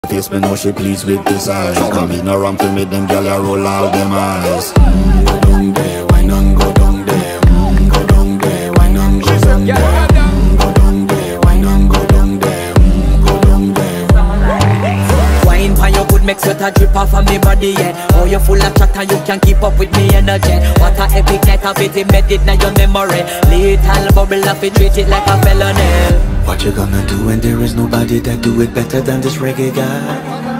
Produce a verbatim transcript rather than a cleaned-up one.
Face me know she pleased with this eyes. Come in around to make them gyal a roll out them eyes. Mm, go down there, why not go down there? Mm, go down there, why not go down there? Mm, go down there, why not go down there? Mm, go down there. Wine pan your good make sweat a drip off of me body, yeah. Oh, you full of chat and you can keep up with me energy. What a epic night of it, embedded in your memory. Little bubble of it, treat it like a felony. What you gonna do when there is nobody that do it better than this reggae guy?